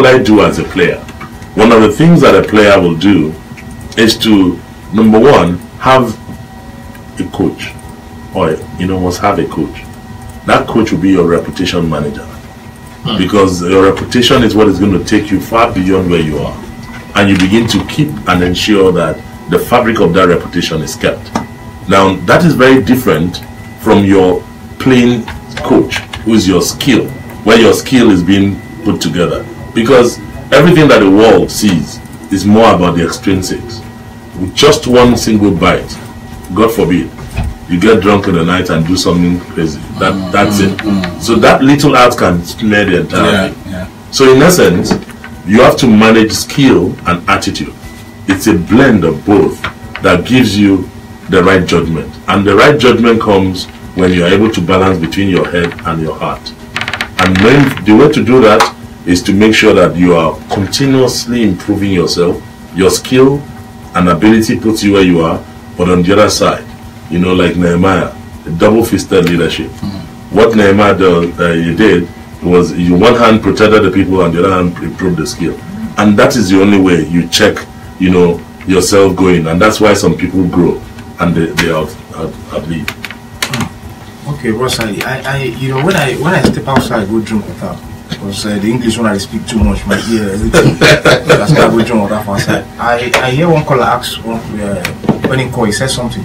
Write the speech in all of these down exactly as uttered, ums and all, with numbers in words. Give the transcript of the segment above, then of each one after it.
what I do as a player? One of the things that a player will do is to, number one, have a coach, or you know, must have a coach. That coach will be your reputation manager, hmm. because your reputation is what is going to take you far beyond where you are, and you begin to keep and ensure that the fabric of that reputation is kept. Now, that is very different from your playing coach, who is your skill, where your skill is being put together, because everything that the world sees is more about the extrinsics. With just one single bite, God forbid, you get drunk in the night and do something crazy. That mm, that's mm, it. Mm. So that little act can smear the entire thing. Yeah, yeah. So in essence, you have to manage skill and attitude. It's a blend of both that gives you the right judgment. And the right judgment comes when you are able to balance between your head and your heart. And when, the way to do that is to make sure that you are continuously improving yourself. Your skill and ability puts you where you are, but on the other side, you know, like Nehemiah, double-fisted leadership. Mm-hmm. What Nehemiah do, uh, you did was, you one hand protected the people, and the other hand improved the skill. And that is the only way you check, you know, yourself going. And that's why some people grow and they, they out, out, out lead. Okay, Ross, I, I, you know, when I when I step outside, I go drink water. Because uh, the English when I speak too much, my ear, everything. That's why I go drink water from outside. I, I hear one caller ask, one, uh, when he called, he said something.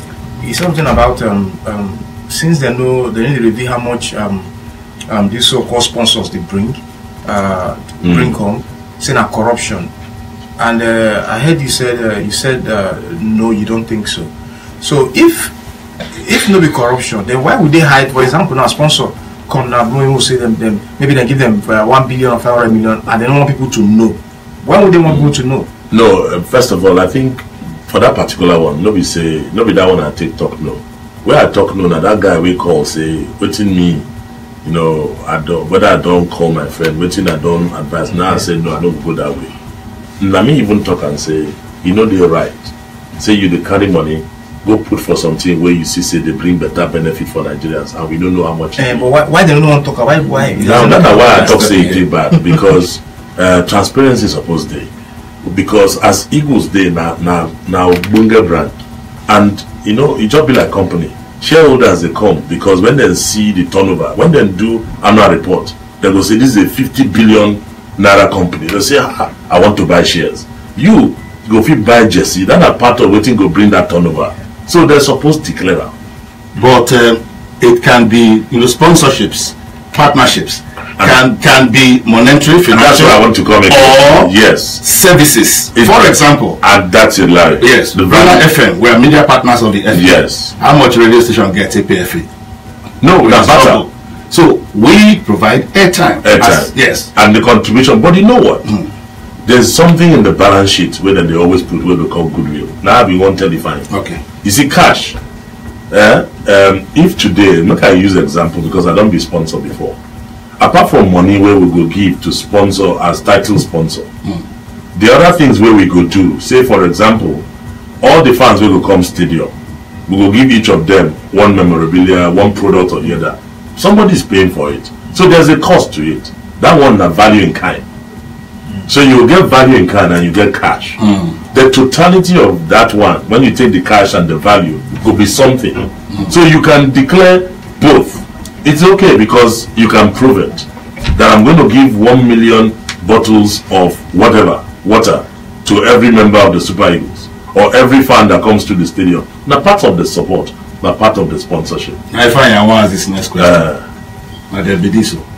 He said something about, um, um, since they know, they need to reveal how much um, um, these so-called sponsors they bring, uh, mm. bring home, saying a corruption. And uh, I heard you said, uh, you said, uh, no, you don't think so. So if if no be corruption, then why would they hide? For example, now sponsor come now, no will say them, them maybe they give them uh, one billion or five hundred million, and they don't want people to know. Why would they want people to know? No, uh, first of all, I think for that particular one, nobody say, nobody that one I take talk no. Where I talk no, now that guy we call say, waiting me, you know, I don't whether I don't call my friend, waiting I don't advise. Now I say no, I don't go that way. Let me even talk and say, you know they're right. Say you they carry money. Go put for something where you see say they bring better benefit for Nigerians, and we don't know how much. Uh, but why, why they don't want to talk about why? Now that's why I talk say it is bad, because uh, transparency is supposed to. Because as Eagles Day now now now Bunga brand, and you know it just be like company shareholders they come, because when they see the turnover, when they do annual report, they go say this is a fifty billion naira company. They say ah, I want to buy shares. You go fit buy Jesse. That are part of waiting go bring that turnover. So they're supposed to declare out. But um, it can be, you know, sponsorships, partnerships, can can be monetary, financial, and that's what I want to come in. Or yes, services. It, For example, and that's a lie. Yes, the Vela F M, we are media partners of the F M. Yes. How much radio station gets a P F A? No, that's better. So we provide airtime. Airtime. Yes. And the contribution. But you know what? Mm. There's something in the balance sheet where they always put what we call goodwill. Now we want to define. Okay. You see, cash. Uh, um, if today, look, I use example because I don't be sponsored before. Apart from money where we go give to sponsor as title sponsor, mm. the other things where we go do, say for example, all the fans will go come stadium. We will give each of them one memorabilia, one product or the other. Somebody is paying for it. So there's a cost to it. That one, the value in kind. So you get value in kind and you get cash. Mm. The totality of that one, when you take the cash and the value, could be something. Mm. So you can declare both. It's okay because you can prove it. That I'm going to give one million bottles of whatever, water, to every member of the Super Eagles. Or every fan that comes to the stadium. Not part of the support, but part of the sponsorship. I find I want this next question. Uh, but there'll be this one.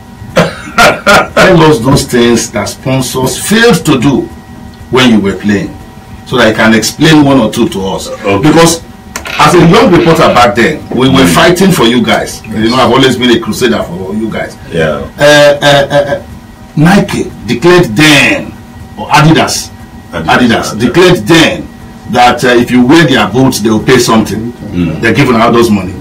Tell us those things that sponsors failed to do when you were playing, so that I can explain one or two to us. Okay. Because as a young reporter back then, we were mm. fighting for you guys. You know, I've always been a crusader for you guys. Yeah. Uh, uh, uh, Nike declared then, or Adidas, Adidas, Adidas, Adidas. declared then that uh, if you wear their boots, they will pay something. Mm. They're giving out those money.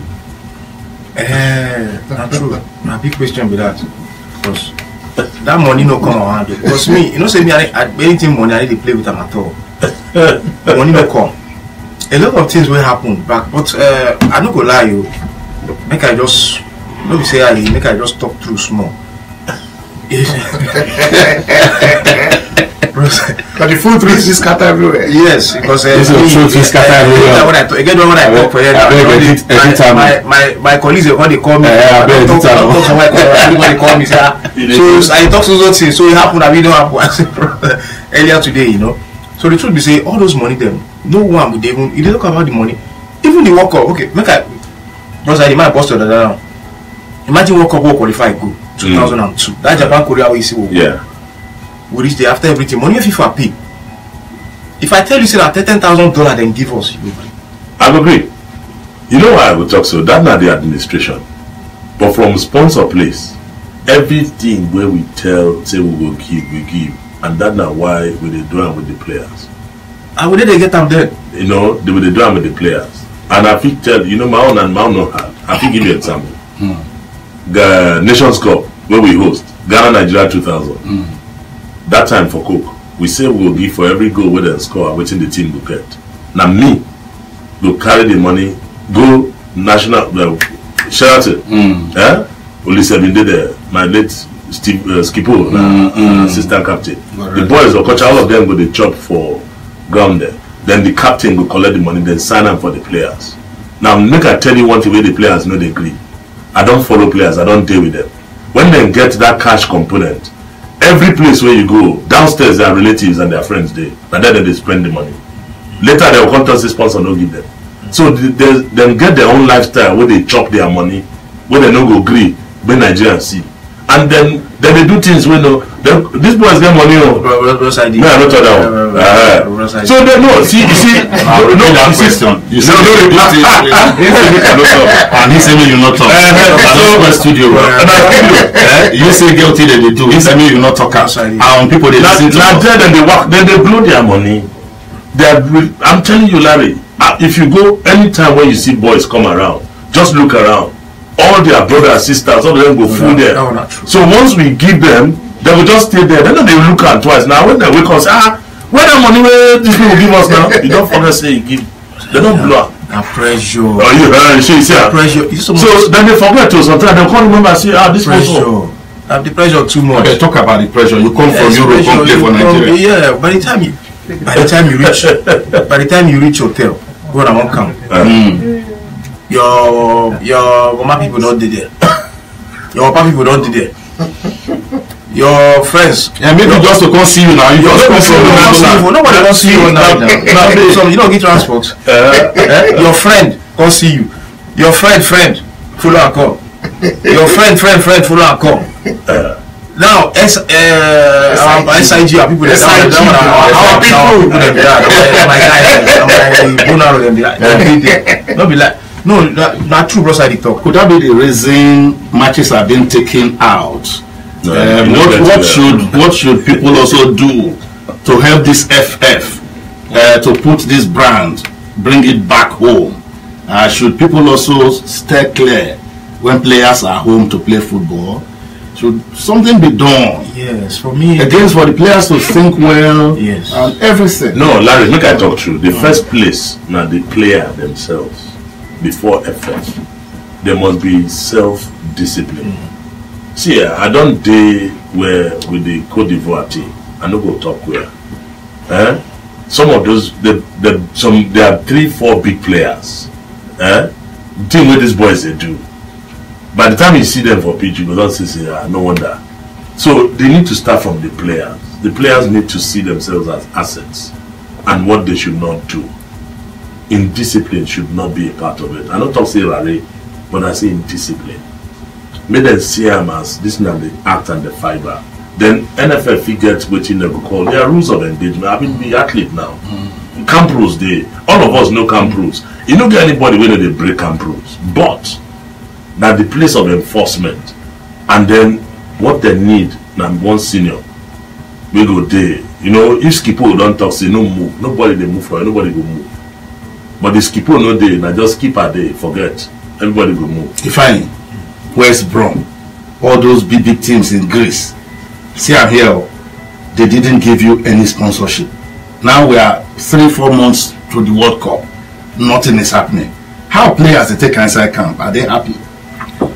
Uh, not true. My big question with that, because that money no come around. Because me, you know, say me, I, I anything money I need to play with them at all. Money no come. A lot of things will happen back, but uh, I don't go lie you. Make I just, maybe say I make I just talk through small. But the food trees is scatter everywhere. Yes, because uh, This is the truth, it's scatter everywhere. When I talk, again, when I talk for you, I beg, edit- edit am. my, my my colleagues they when they call me, Eh, I beg, talk, edit am. talk, talk somewhere, everybody call me say, ah, so I talk to those things, so it happened, I mean, don't happen. I said, earlier today, you know. So the truth be say, all those money them, no one would even. If they talk about the money, even the World Cup. Okay, make I, because I demand boss to the down. Imagine World Cup will qualify go two thousand two. Mm. That Japan Korea we see. Yeah. We reach there after everything. Money if FIFA pay. If I tell you say that ten thousand dollars then give us, you agree? I agree. You know why I would talk so? That's not the administration. But from sponsor place, everything where we tell, say we will give, we give. And that's not why we they do it with the players. And where did they get them there? You know, they will do it with the players. And I think tell, you know, my own and my own no hard. I think give you an example. Hmm. The Nations Cup, where we host, Ghana, Nigeria two thousand. Hmm. That time for Coke, we say we will give for every goal where they score, waiting the team will get. Now me, will carry the money, go national, uh, Sheraton, Mm. eh? Only seven day there, my late Steve uh, Skipo, Mm, uh, mm. assistant captain. Right. The boys, of course, all of them go the chop for ground there. Then the captain will collect the money, then sign them for the players. Now, make I tell you one thing where the players know they agree. I don't follow players, I don't deal with them. When they get that cash component, every place where you go, downstairs their relatives and their friends there, and then they spend the money. Later they will contact the sponsor, don't give them. So they, they get their own lifestyle where they chop their money, where they no go agree, when Nigerians see. And then then they do things where no, they, these boys get money on. Ross I D. No, I don't tell that one. Uh, so they no, see, you see, Uh, no, no, that you see, question. You no, say no, this no, thing- and he say me you not talk. Uh, And so- that's why studio. and I tell you, Eh, you say guilty then they do. He say me you not talk. Sorry. And people they Now, listen to now us. there then they work, then they blow their money. They are, re- I'm telling you, Larry, uh, if you go anytime when you see boys come around, just look around. All their brothers, sisters, all of them go full no, there. no, not true. So once we give them, they will just stay there. Then they will look at twice. Now when they wake up, say, ah, where that money where these people give us now? You don't forget say you give. They don't blow. Now pressure. Oh, you heard? You see, ah. Pressure. It's so, So much then they forget to sometimes they can't remember. Say, ah, this person. pressure. Have the pressure too much. Okay, talk about the pressure. You come from Yes, Europe, come pressure, play you for come- Nigeria. Yeah, by the time you, by the time you reach, by the time you reach hotel, go and won't come. Uh, Mm. Your your mama people don't do there. Your papa people don't do there. Your friends. Yeah, maybe just to come see you now. You Your just come friends from don't London see now. you. Nobody don't see you now. Now, now some you don't get transport. uh, Eh? Your friend come see you. Your friend friend follow and come. Your friend friend friend follow and come. Now S uh our S I G our people S I G, our people them be that. My guy my Bonaro them be that. No be like no na na true bro side talk. Could that be the reason matches are being taken out? No, Um, you know what better what than- should what should people also do to help this F F uh, to put this brand, bring it back home? Uh, should people also stay clear when players are home to play football? Should something be done Yes, for me against for the players to think well Yes. and everything? No, Larry, make I talk true. The first place now the player themselves before effort, there must be self-discipline. See, I don't day where with the Cote d'Ivoire team. I no go talk where. Eh? Some of those, the, the, some there are three, four big players. Eh? Thing where these boys they do. By the time you see them for pitch, you go don't say, say ah, no wonder. So they need to start from the players. The players need to see themselves as assets and what they should not do. Indiscipline should not be a part of it. I don't talk say rally, but I say indiscipline. Make them see them as this now the act and the fiber. Then N F L figures waiting they go call. There are rules of engagement. I mean, be athlete now. Mm. Camp rules, they all of us know camp rules. You don't get anybody when they break camp rules, but now the place of enforcement, and then what they need now one senior. We go there. You know, if Skipo don't talk, say no move. Nobody they move for you, nobody go move. But the Skipo no day, now just keep a day, forget. Everybody go move. Define West Brom, all those big big teams in Greece. See, I'm here. They didn't give you any sponsorship. Now we are three, four months to the World Cup. Nothing is happening. How players they take inside camp? Are they happy?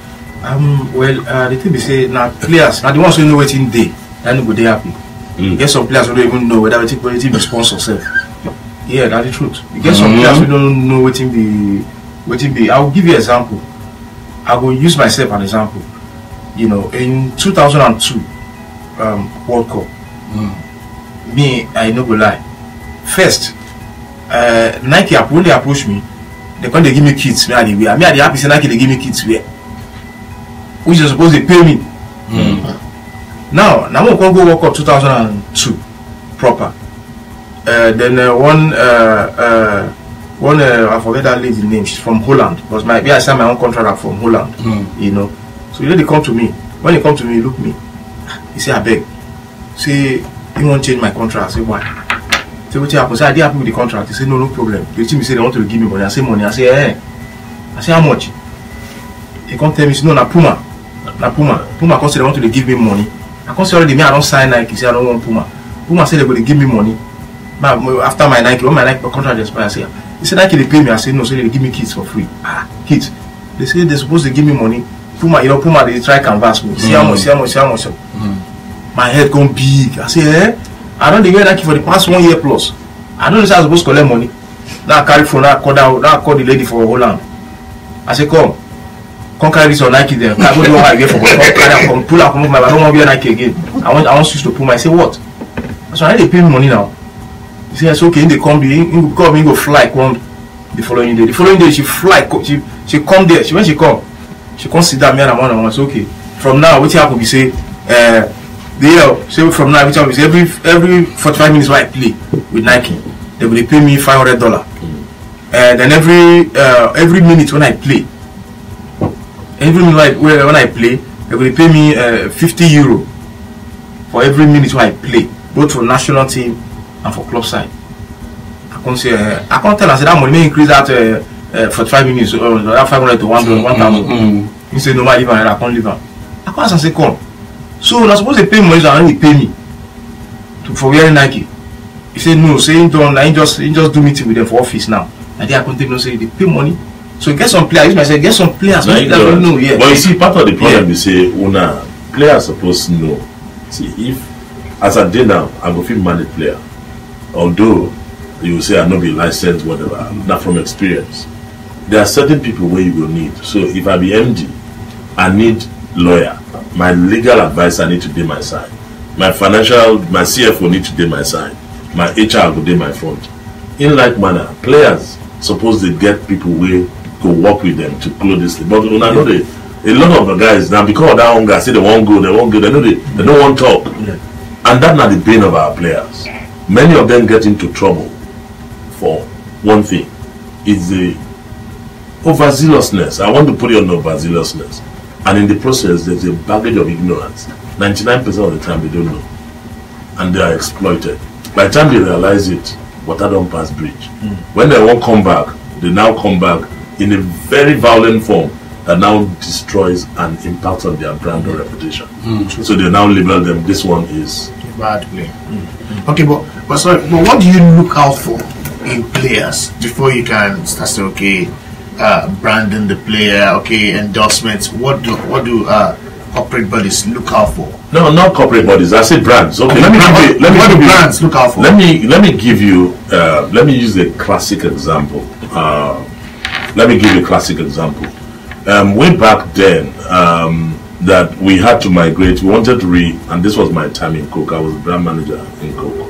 Um, well, uh, the thing they say now players, now the ones who know what in day, then go they happy. Mm. Get some players who don't even know whether they what be sponsor self. Yeah, that's the truth. You get some mm-hmm. players who don't know what in be, what in be. I will give you an example. I will use myself as an example. You know, in two thousand two um, World Cup, mm. me I no go lie. First, uh, Nike when they approach me, they come they give me kits. Me I dey wear. Me I dey happy say Nike they give me kits wear, which is supposed to pay me. Mm. Now, now we can go World Cup two thousand two proper. Uh, then uh, one, uh, uh, one uh, I forget that lady's name. She's from Holland. Because my, I signed my own contract from Holland. Mm. You know, so you know they come to me. When they come to me, look me. He say, I beg. Say, you want to change my contract? I say, why? Say, what happens? I did happy with the contract. He say, no, no problem. The team say they want to give me money. I say, money. I say, eh. I say, how much? He come tell me, no, na Puma. Na Puma. Puma come say they want to give me money. I come say already, me I don't sign Nike. He say I don't want Puma. Puma say they going to give me money. After my Nike, when my Nike contract expires, I say, he said Nike they pay me. I say no, so they give me kits for free. Ah, kits. They say they're supposed to give me money. Puma, you know, Puma they try canvas me. See mm. how much, see how much, see how much. Mm. My head gone big. I say, eh? I don't wear Nike for the past one year plus. I don't know if I'm supposed to collect money. Now I carry phone. Now I call down. Now I call the lady for Holland. I say, come, come carry this on Nike there. I go do what I get for Holland. Come pull out, come move my. I don't want to wear Nike again. I want, I want to switch to Puma. I say what? So I they pay me money now. He says okay, they come, he come, he go fly, come the following day. The following day she fly, she she come there. She when she come, she come sit down me and I'm one on one. So okay, from now what happen? We say, uh, the say from now what happen? We say every every forty-five minutes when I play with Nike, they will pay me five hundred dollar. And then every uh, every minute when I play, every minute when I play, they will pay me uh, fifty euro for every minute when I play, both for national team and for club side. I can't say uh, I can't tell I said that money may increase that uh, uh, forty-five minutes or uh, that five hundred to one thousand. Mm-hmm. He said no matter I can't live on. I can't say come. So I suppose they pay money so they pay me to, for wearing Nike. He said no, saying don't I just he just do meeting with them for office now. And they are continuing to say they pay money. So get some players. I say get some players. No, don't know, yeah. But you see, part of the problem yeah. is say, una players supposed to know. See, if as a day now, I go feel manage player. Although you will say I not be licensed, whatever, mm-hmm. not from experience. There are certain people where you will need. So if I be M D, I need lawyer. My legal advisor need to be my side. My financial, my C F O need to be my side. My H R will be my front. In like manner, players suppose they get people where go work with them to close this thing. But when I know they, a lot of the guys now because of that hunger say they won't go, they won't go, they know they, they don't want to talk. Yeah. And that's not the bane of our players. Many of them get into trouble for one thing. It's the overzealousness. I want to put it on overzealousness. And in the process, there's a baggage of ignorance. ninety-nine percent of the time, they don't know. And they are exploited. By the time they realize it, water don't pass bridge. Mm. When they won't come back, they now come back in a very violent form that now destroys and impacts on their brand or reputation. Mm. So they now label them, this one is bad play. Mm. Okay, but but sorry, but what do you look out for in players before you can start to okay, uh, branding the player, okay, endorsements? What do what do uh, corporate bodies look out for? No, not corporate bodies. I say brands. Okay, okay let me give you, let me what do brands look out for? Let me let me give you uh, let me use a classic example. Uh, let me give you a classic example. Um, way back then, um, that we had to migrate. We wanted to re, and this was my time in Coke. I was brand manager in Coke,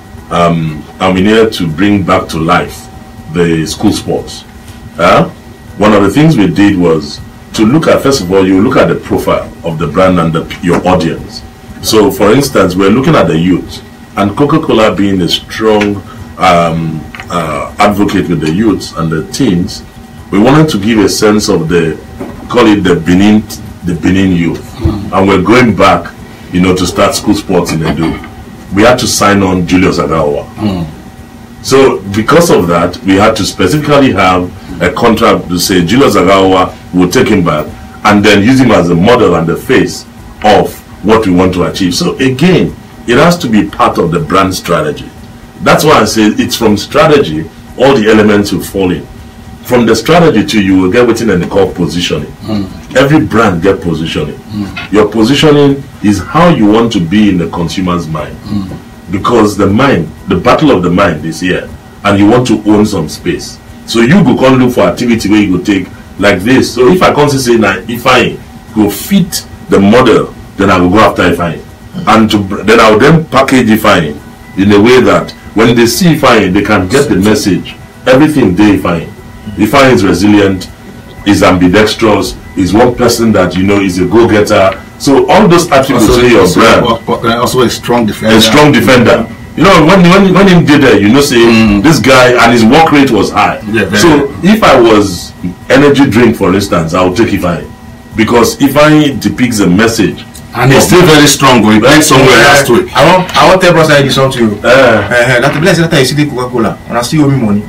um, and we needed to bring back to life the school sports. Uh, one of the things we did was to look at, first of all, you look at the profile of the brand and the, your audience. So, for instance, we're looking at the youth, and Coca-Cola being a strong um, uh, advocate with the youths and the teens, we wanted to give a sense of the, call it the Benin, the Benin youth, mm. and we're going back, you know, to start school sports in Edo. We had to sign on Julius Agawa. Mm. So, because of that, we had to specifically have a contract to say Julius Agawa will take him back and then use him as a model and the face of what we want to achieve. So again, it has to be part of the brand strategy. That's why I say it's from strategy, all the elements will fall in. From the strategy to you will get within and they call positioning. Mm. every brand get positioning. Mm. Your positioning is how you want to be in the consumer's mind. Mm. Because the mind, the battle of the mind is here, and you want to own some space. So you go come look for activity where you go take like this. So if I come to say now, if I go fit the model, then I will go after Ifeanyi. And to, then I will then package Ifeanyi in a way that when they see Ifeanyi, they can get the message. Everything they Ifeanyi. Ifeanyi is resilient, is ambidextrous, is one person that you know is a go-getter. So all those attributes in your brand. Also a strong defender. A strong defender. You know, when when when he did that, you know, say mm. this guy and his work rate was high. Yeah, so if I was energy drink, for instance, I would take Ifeanyi, because Ifeanyi depicts a message. And he's still very strong. We played somewhere uh, last week. I want, I want to tell Brother Eddie something to you. Uh, uh, that bless that I see the Coca-Cola and I still owe me money.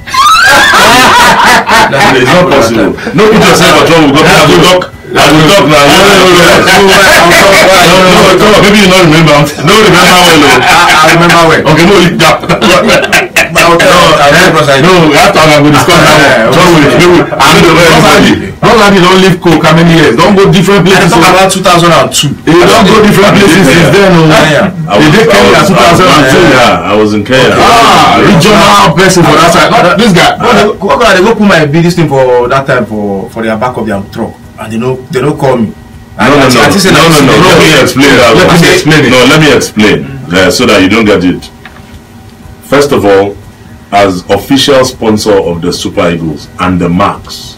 That is not possible. No, put yourself at trouble. Go back to talk. I will talk now. No, no, no, no. Maybe you don't remember. No, remember well. I remember well. Okay, no, leave that. No, we have to have a discussion now. Nobody don't leave Coke how many years? Don't go different places. Talk about two thousand two. You don't go different places since then. They did Kenya two thousand two. Yeah, I was in Kenya. Ah, regional person for that side. This guy. They go put my biggest thing for that time for for their back of their truck, and they don't they don't call me. No, no, no, no, no, no. Let me explain that. Let me explain it. No, let me explain so that you don't get it. First of all, as official sponsor of the Super Eagles and the marks,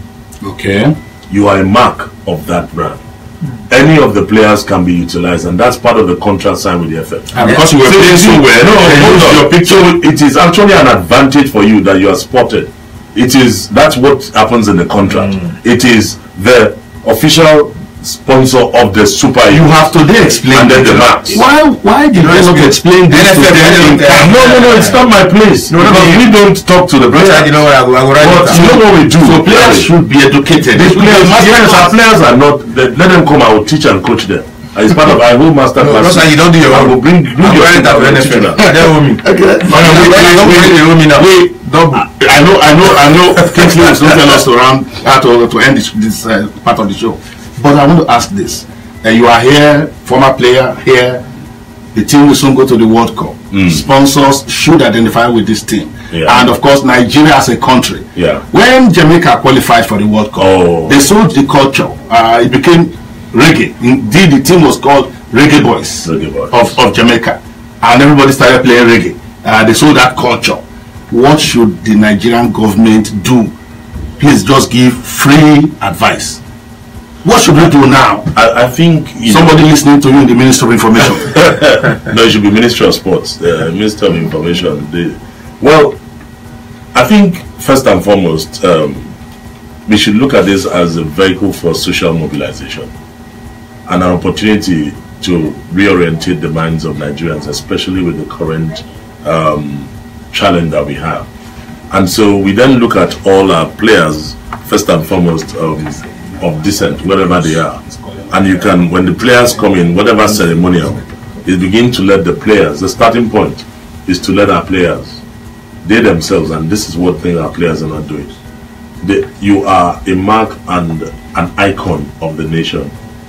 okay, you are a mark of that brand. Any of the players can be utilized, and that's part of the contract signed with the F F. And because you were playing so well, no, hold your picture. So it is actually an advantage for you that you are spotted. It is that's what happens in the contract. Mm. It is the official sponsor of the Super Eagles. You have to then explain and then the marks. Why why did you not explain this to them? No, no, no, it's not my place. No, no, no, we don't talk to the players. You know what I go, I go right but you know what we do. So players should be educated. These players, players, our players are not. They, let them come. I will teach and coach them. It's part of I will master class. No, no, you don't do your I will bring bring your friend that will N F L. They owe me. Okay. They owe me now. Wait, double. I know, I know, I know. Kingsley is not tell us to round to to end this, this uh, part of the show. But I want to ask this. Uh, you are here, former player here. The team will soon go to the World Cup. Mm. Sponsors should identify with this team. Yeah. And of course, Nigeria as a country. Yeah. When Jamaica qualified for the World Cup, oh. they sold the culture. Uh, it became reggae. Indeed, the team was called Reggae Boys, reggae Boys. Of, of Jamaica. And everybody started playing reggae. Uh, they sold that culture. What should the Nigerian government do? Please just give free advice. What should we do now? I, I think somebody know, listening to you in the Ministry of Information. No, it should be Ministry of Sports, the Ministry of Information. The, well, I think first and foremost, um, we should look at this as a vehicle for social mobilization and an opportunity to reorientate the minds of Nigerians, especially with the current um, challenge that we have. And so we then look at all our players, first and foremost, um, of descent, wherever they are. And you can, when the players come in, whatever ceremonial, you begin to let the players, the starting point is to let our players, they themselves, and this is what thing our players are not doing. They, you are a mark and an icon of the nation.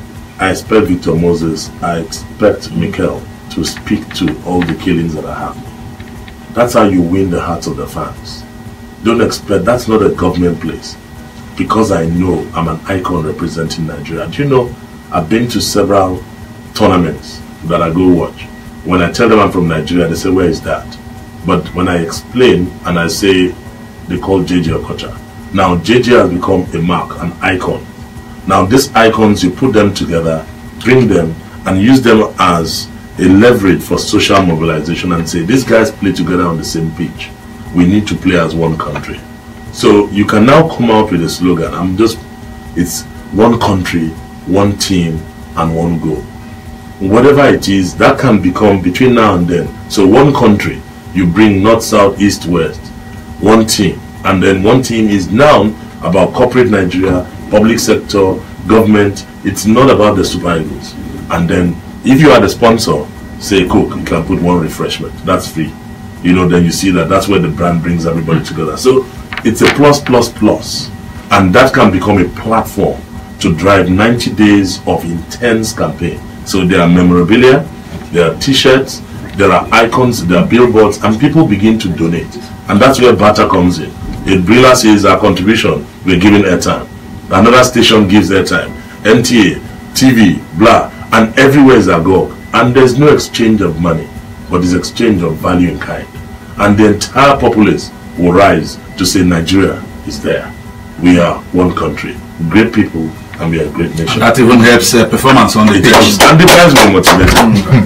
I expect Victor Moses, I expect Mikel to speak to all the killings that are happening. That's how you win the hearts of the fans. Don't expect, that's not a government place. Because I know I'm an icon representing Nigeria. Do you know, I've been to several tournaments that I go watch. When I tell them I'm from Nigeria, they say, where is that? But when I explain and I say, they call J J Okocha. Now J J has become a mark, an icon. Now these icons, you put them together, bring them, and use them as a leverage for social mobilization and say, these guys play together on the same pitch. We need to play as one country. So you can now come out with a slogan. I'm just, it's one country, one team, and one goal. Whatever it is, that can become between now and then. So one country, you bring north, south, east, west, one team. And then one team is now about corporate Nigeria, public sector, government. It's not about the Super Eagles. And then if you are the sponsor, say Coke, you can put one refreshment. That's free. You know, then you see that that's where the brand brings everybody together. So it's a plus, plus, plus. And that can become a platform to drive ninety days of intense campaign. So there are memorabilia, there are t-shirts, there are icons, there are billboards, and people begin to donate. And that's where barter comes in. If Brilla says our contribution, we're giving airtime. Another station gives airtime. N T A, T V, blah, and everywhere is agog. And there's no exchange of money, but there's exchange of value in kind. And the entire populace will rise to say Nigeria is there. We are one country, great people, and we are a great nation. That even helps uh, performance on the It pitch. helps, and the guys will motivate.